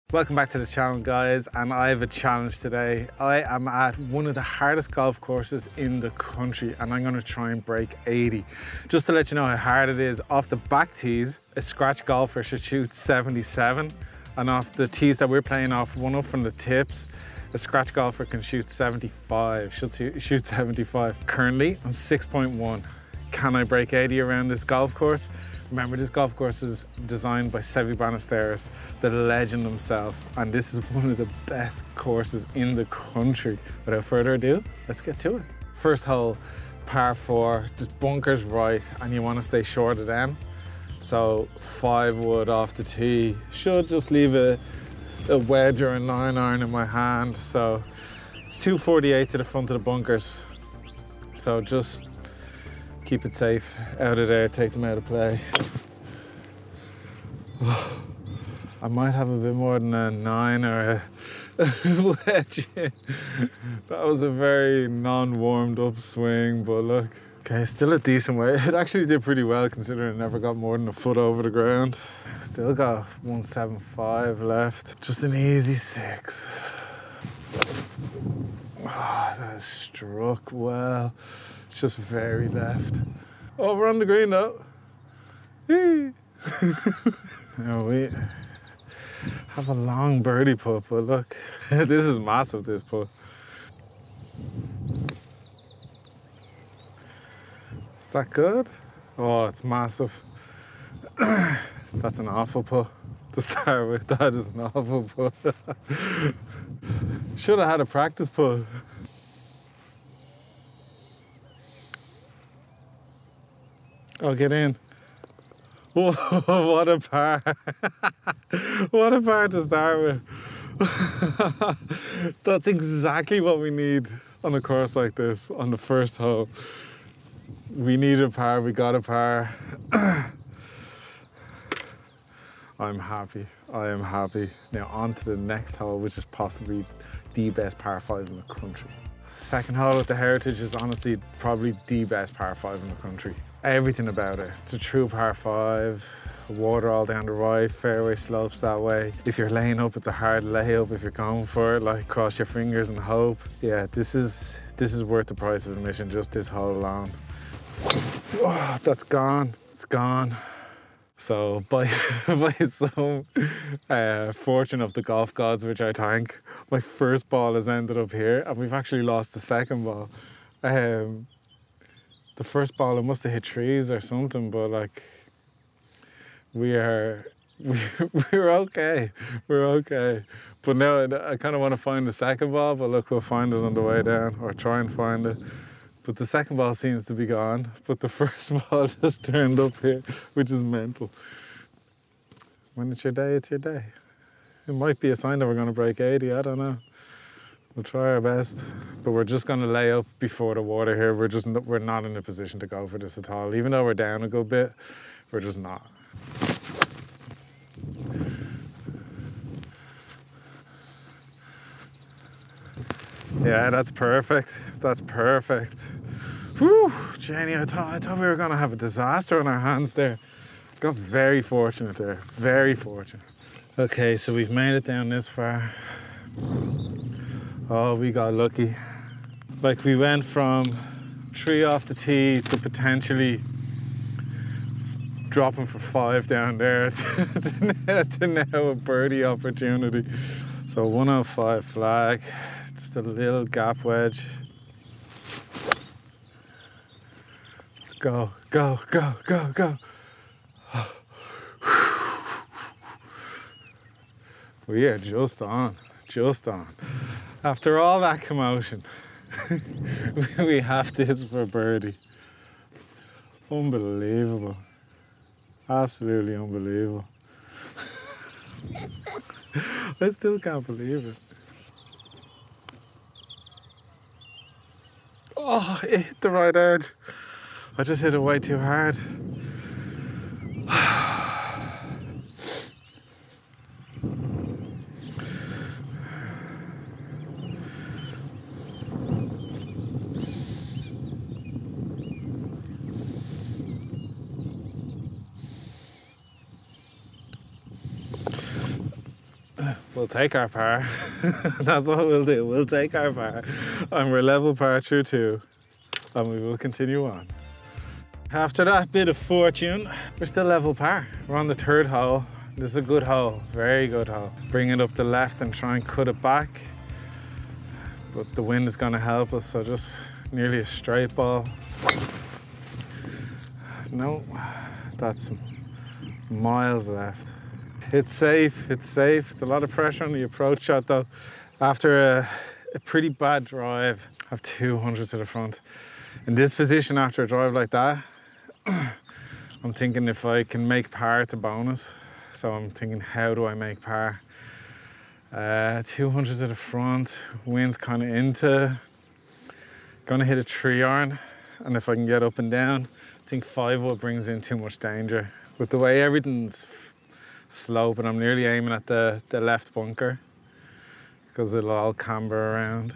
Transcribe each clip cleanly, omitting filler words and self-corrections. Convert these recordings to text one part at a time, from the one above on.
Welcome back to the channel, guys, and I have a challenge today. I am at one of the hardest golf courses in the country and I'm going to try and break 80. Just to let you know how hard it is, off the back tees, a scratch golfer should shoot 77, and off the tees that we're playing off, one up from the tips, a scratch golfer can shoot 75, shoot 75. Currently, I'm 6.1. Can I break 80 around this golf course? Remember, this golf course is designed by Seve Ballesteros, the legend himself, and this is one of the best courses in the country. Without further ado, let's get to it. First hole, par 4, just bunkers right, and you want to stay short of them. So 5 wood off the tee, should just leave a wedge or a 9-iron in my hand. So it's 248 to the front of the bunkers. So just keep it safe, out of there, take them out of play. I might have a bit more than a 9 or a wedge in. That was a very non-warmed up swing, but look. Okay, still a decent way. It actually did pretty well considering I never got more than a foot over the ground. Still got 175 left. Just an easy 6. Oh, that is struck well. It's just very left. Oh, we're on the green though. Now we have a long birdie putt, but look, this is massive, this putt. Is that good? Oh, it's massive. That's an awful putt to start with. That is an awful putt. Should have had a practice putt. Oh, get in. Whoa, what a par. What a par to start with. That's exactly what we need on a course like this, on the first hole. We need a par, we got a par. I'm happy, I am happy. Now on to the next hole, which is possibly the best par 5 in the country. Second hole at the Heritage is honestly probably the best par 5 in the country. Everything about it. It's a true par 5, water all down the right, fairway slopes that way. If you're laying up, it's a hard layup. If you're going for it, like cross your fingers and hope. Yeah, this is worth the price of admission, just this hole alone. Oh, that's gone, it's gone. So by some fortune of the golf gods, which I thank, my first ball has ended up here and we've actually lost the second ball. The first ball, it must have hit trees or something, but like, we're okay, we're okay. But now I kind of want to find the second ball, but look, we'll find it on the way down, or try and find it. But the second ball seems to be gone, but the first ball just turned up here, which is mental. When it's your day, it's your day. It might be a sign that we're going to break 80, I don't know. We'll try our best, but we're just going to lay up before the water here. We're not in a position to go for this at all. Even though we're down a good bit, we're just not. Yeah, that's perfect. That's perfect. Whew, Jenny, I thought we were going to have a disaster on our hands there. Got very fortunate there, very fortunate. Okay, so we've made it down this far. Oh, we got lucky. Like, we went from 3 off the tee to potentially dropping for 5 down there to now a birdie opportunity. So 105 flag, just a little gap wedge. Go, go, go, go, go. We are just on, just on. After all that commotion, we have this for birdie. Unbelievable. Absolutely unbelievable. I still can't believe it. Oh, it hit the right edge. I just hit it way too hard. we'll take our par. That's what we'll do. We'll take our par. And we're level par through 2. And we will continue on. After that bit of fortune, we're still level par. We're on the 3rd hole. This is a good hole, very good hole. Bring it up the left and try and cut it back. But the wind is gonna help us, so just nearly a straight ball. No, that's miles left. It's safe, it's safe. It's a lot of pressure on the approach shot though. After a pretty bad drive, I have 200 to the front. In this position after a drive like that, I'm thinking if I can make par, it's a bonus. So I'm thinking, how do I make par? 200 to the front, wind's kind of into. Gonna hit a 3-iron, and if I can get up and down, I think 5-wood brings in too much danger. With the way everything's slope, and I'm nearly aiming at the left bunker because it'll all camber around.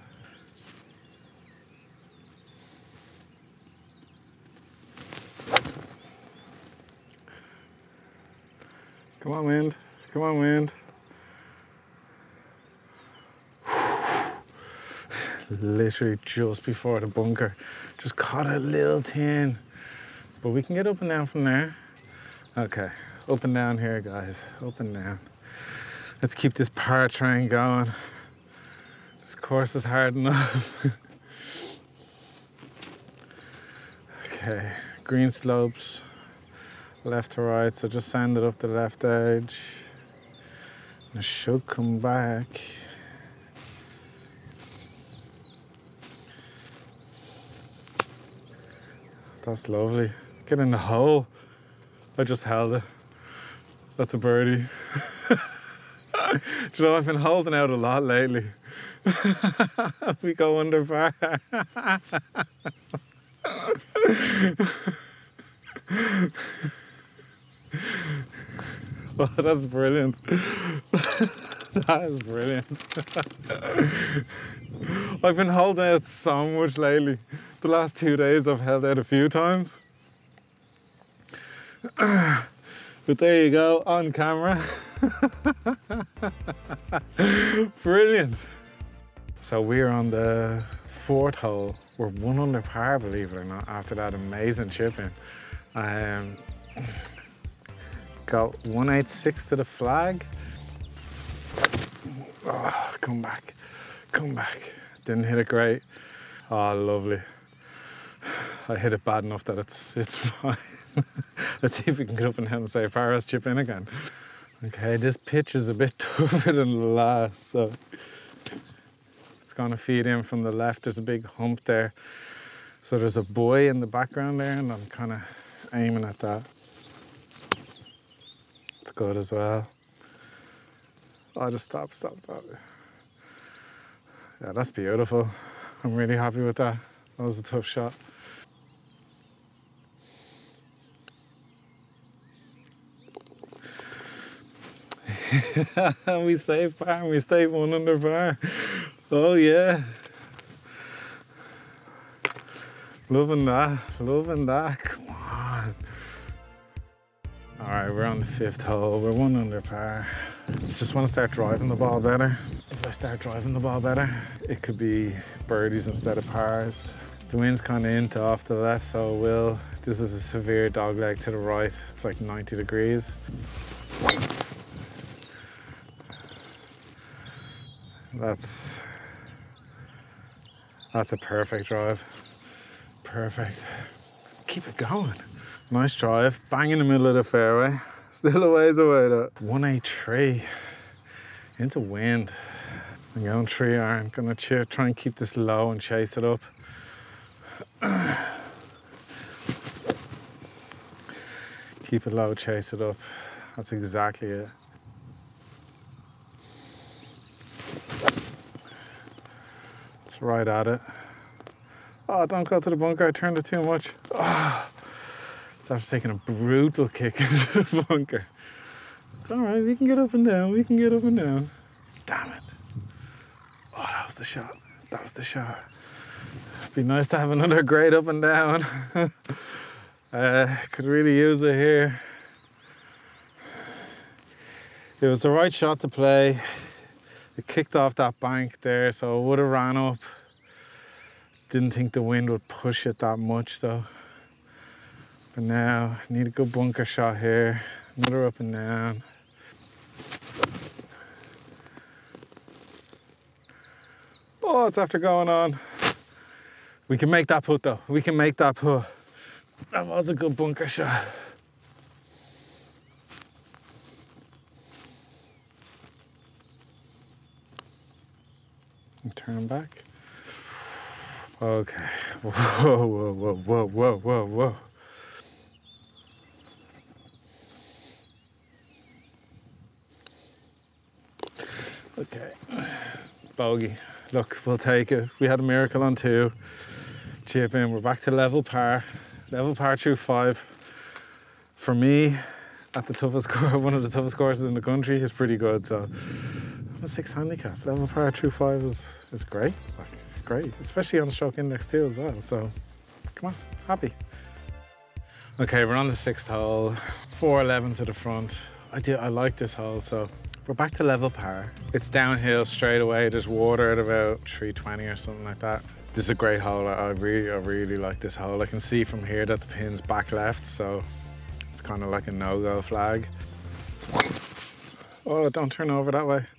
Come on, wind. Come on, wind. Literally just before the bunker. Just caught a little tin. But we can get up and down from there. Okay, up and down here, guys. Up and down. Let's keep this par train going. This course is hard enough. Okay, green slopes. Left to right, so just sand it up the left edge. And it should come back. That's lovely. Get in the hole. I just held it. That's a birdie. Do you know, I've been holding out a lot lately. We go under par. Oh, that's brilliant. That is brilliant. I've been holding out so much lately. The last 2 days I've held out a few times. But there you go, on camera. Brilliant. So we're on the 4th hole. We're 1 under par, believe it or not, after that amazing chip in. Got 186 to the flag. Oh, come back, come back. Didn't hit it great. Oh, lovely. I hit it bad enough that it's fine. Let's see if we can get up and down and say Paris chip in again. Okay, this pitch is a bit tougher than the last, so it's gonna feed in from the left. There's a big hump there. So there's a buoy in the background there, and I'm kind of aiming at that. It's good as well. Oh, just stop. Yeah, that's beautiful. I'm really happy with that. That was a tough shot. We saved par and we stayed 1 under par. Oh yeah. Loving that, loving that. Come on. All right, we're on the 5th hole. We're 1 under par. Just want to start driving the ball better. If I start driving the ball better, it could be birdies instead of pars. The wind's kind of into off to the left, so it will. This is a severe dogleg to the right. It's like 90 degrees. That's a perfect drive. Perfect. Keep it going. Nice drive, bang in the middle of the fairway. Still a ways away though. 183 into wind. I'm going 3-iron. Gonna try and keep this low and chase it up. Keep it low, chase it up. That's exactly it. It's right at it. Oh, don't go to the bunker. I turned it too much. Oh. It's after taking a brutal kick into the bunker. It's all right, we can get up and down, we can get up and down. Damn it. Oh, that was the shot, that was the shot. It'd be nice to have another great up and down. Could really use it here. It was the right shot to play. It kicked off that bank there, so it would have ran up. Didn't think the wind would push it that much though. But now, need a good bunker shot here. Another up and down. Oh, it's after going on. We can make that putt though. We can make that putt. That was a good bunker shot. And turn back. Okay. Whoa, whoa, whoa, whoa, whoa, whoa, whoa. Okay. Bogey. Look, we'll take it. We had a miracle on 2. Chip in. We're back to level par. Level par through 5. For me, at the toughest course, one of the toughest courses in the country, is pretty good. So I'm a 6 handicap. Level par through 5 is great. Like, great, especially on stroke index 2 as well. So come on, happy. Okay, we're on the 6th hole. 411 to the front. I like this hole. So we're back to level par. It's downhill straight away. There's water at about 320 or something like that. This is a great hole. I really like this hole. I can see from here that the pin's back left, so it's kind of like a no-go flag. Oh, don't turn over that way.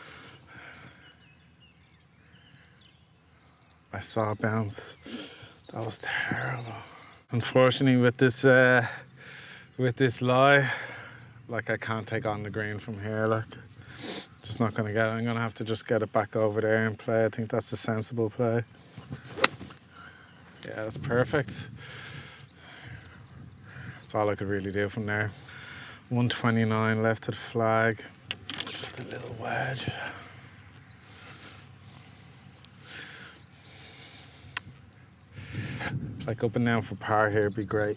I saw it bounce. That was terrible. Unfortunately, with this lie, like I can't take on the green from here. Like, just not gonna get it. I'm gonna have to just get it back over there and play. I think that's the sensible play. Yeah, that's perfect. That's all I could really do from there. 129 left to the flag. Just a little wedge. Like up and down for par here would be great.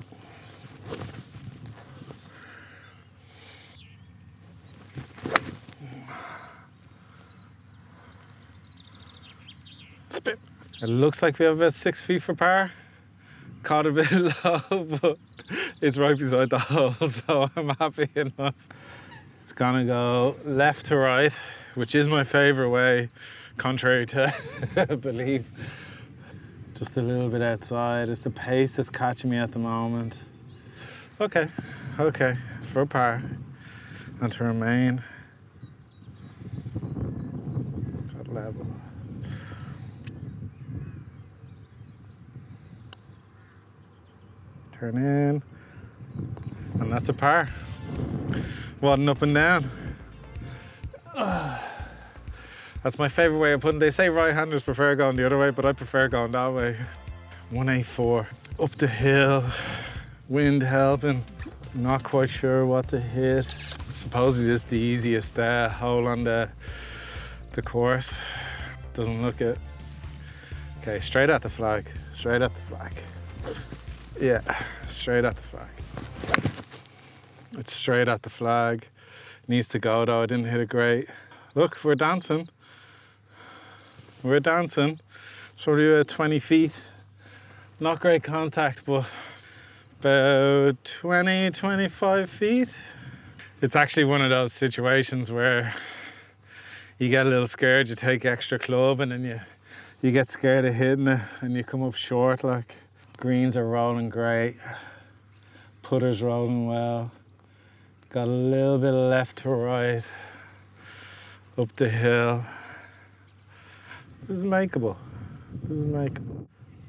Spin. It looks like we have about 6 feet for par. Caught a bit low, but it's right beside the hole, so I'm happy enough. It's gonna go left to right, which is my favorite way, contrary to belief. Just a little bit outside. It's the pace that's catching me at the moment. Okay, for par and to remain at level. Turn in, and that's a par. Wadding up and down. That's my favorite way of putting it. They say right-handers prefer going the other way, but I prefer going that way. 184, up the hill, wind helping. Not quite sure what to hit. Supposedly this is the easiest hole on the course. Doesn't look it. Okay, straight at the flag, straight at the flag. Yeah, straight at the flag. It's straight at the flag. Needs to go though, I didn't hit it great. Look, we're dancing. We're dancing. It's probably about 20 feet. Not great contact, but about 20, 25 feet. It's actually one of those situations where you get a little scared, you take extra club and then you get scared of hitting it and you come up short. Like, greens are rolling great. Putter's rolling well. Got a little bit of left to right. Up the hill. This is makeable. This is makeable.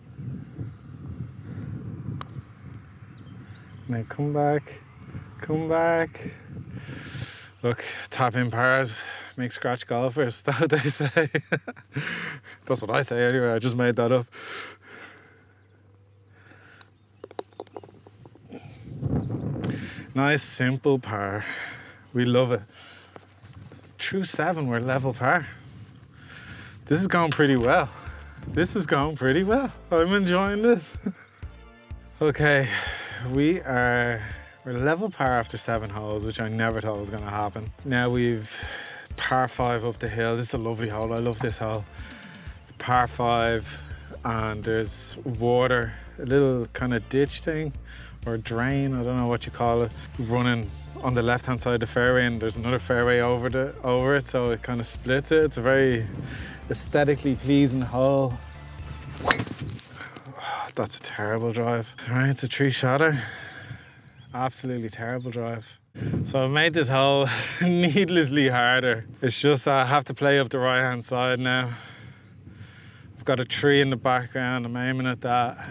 Now come back, come back. Look, tap in pars make scratch golfers. That's what they say. That's what I say anyway, I just made that up. Nice, simple par. We love it. It's true 7, we're level par. This is going pretty well. This is going pretty well. I'm enjoying this. Okay, we're level par after 7 holes, which I never thought was gonna happen. Now we've par 5 up the hill. This is a lovely hole, I love this hole. It's par 5 and there's water, a little kind of ditch thing or drain, I don't know what you call it, running on the left hand side of the fairway, and there's another fairway over it, so it kind of splits it. It's a very aesthetically pleasing hole. Oh, that's a terrible drive. All right, it's a 3-shotter. Absolutely terrible drive. So I've made this hole needlessly harder. It's just I have to play up the right hand side now. I've got a tree in the background, I'm aiming at that.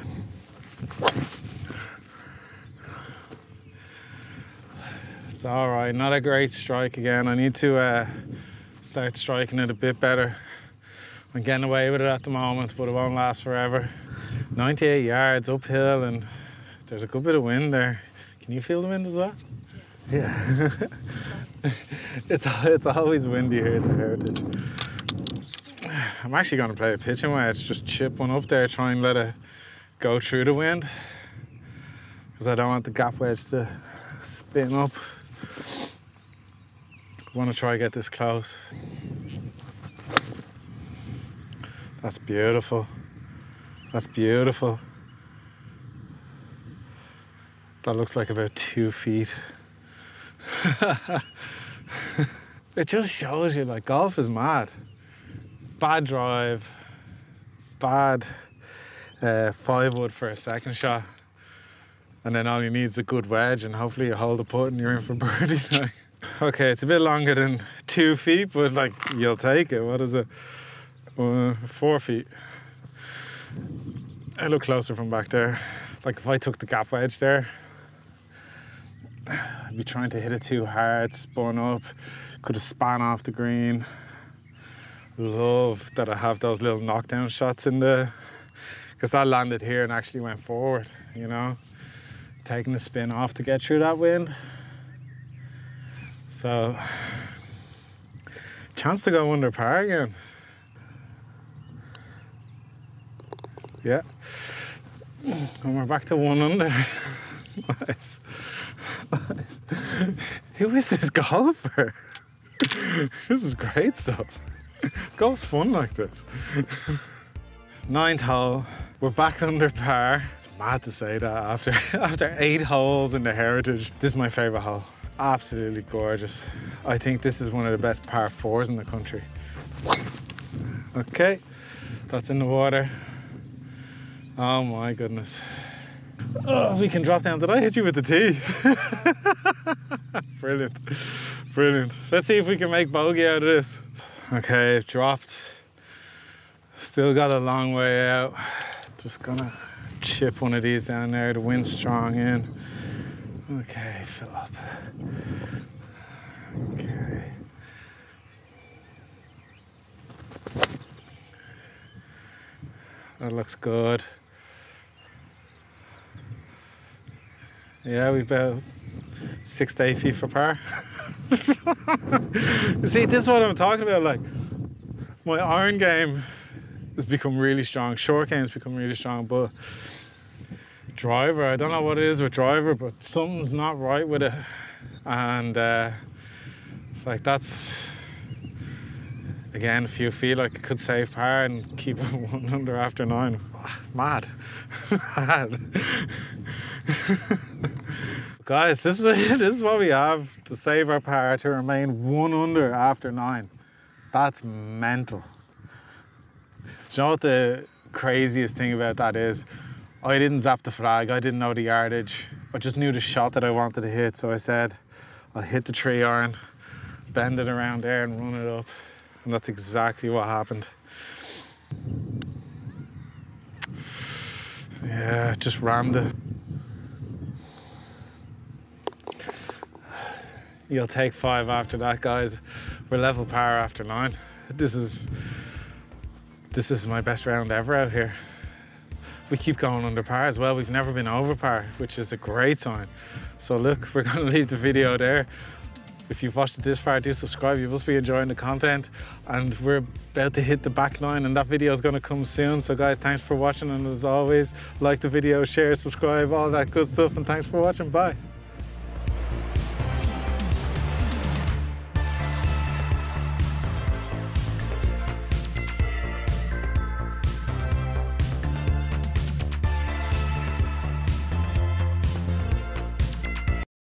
It's all right, not a great strike again. I need to start striking it a bit better. I'm getting away with it at the moment, but it won't last forever. 98 yards uphill, and there's a good bit of wind there. Can you feel the wind as well? Yeah. It's always windy here at the Heritage. I'm actually going to play a pitching wedge, just chip one up there, try and let it go through the wind, because I don't want the gap wedge to spin up. I want to try and get this close. That's beautiful. That's beautiful. That looks like about 2 feet. It just shows you, like, golf is mad. Bad drive, bad 5-wood for a second shot, and then all you need is a good wedge, and hopefully you hold the putt and you're in for birdie. Okay, it's a bit longer than 2 feet, but like, you'll take it. What is it? 4 feet. I look closer from back there. Like, if I took the gap wedge there, I'd be trying to hit it too hard, spun up, could have span off the green. Love that I have those little knockdown shots in the, because that landed here and actually went forward, you know, taking the spin off to get through that wind. So, chance to go under par again. Yeah, and we're back to 1 under. Nice. Nice. Who is this golfer? This is great stuff. Golf's fun like this. 9th hole. We're back under par. It's mad to say that after 8 holes in the Heritage. This is my favourite hole. Absolutely gorgeous. I think this is one of the best par 4s in the country. Okay, that's in the water. Oh my goodness. Oh, we can drop down. Did I hit you with the tee? Brilliant, brilliant. Let's see if we can make bogey out of this. Okay, dropped. Still got a long way out. Just gonna chip one of these down there. The wind's strong in. Okay, fill up. Okay. That looks good. Yeah, we've about 6 to 8 feet for par. You see, this is what I'm talking about. Like, my iron game has become really strong. Short game's become really strong, but driver, I don't know what it is with driver, but something's not right with it. And like, that's, again, a few feet, like, I could save par and keep it 1 under after 9. Mad. Mad. Guys, this is what we have to save our par, to remain 1 under after 9. That's mental. Do you know what the craziest thing about that is? I didn't zap the flag, I didn't know the yardage. I just knew the shot that I wanted to hit, so I said, I'll hit the 3 iron, bend it around there and run it up. And that's exactly what happened. Yeah, just rammed it. You'll take 5 after that, guys. We're level par after 9. This is my best round ever out here. We keep going under par as well. We've never been over par, which is a great sign. So look, we're going to leave the video there. If you've watched it this far, do subscribe. You must be enjoying the content. And we're about to hit the back 9, and that video is going to come soon. So guys, thanks for watching, and as always, like the video, share, subscribe, all that good stuff, and thanks for watching. Bye.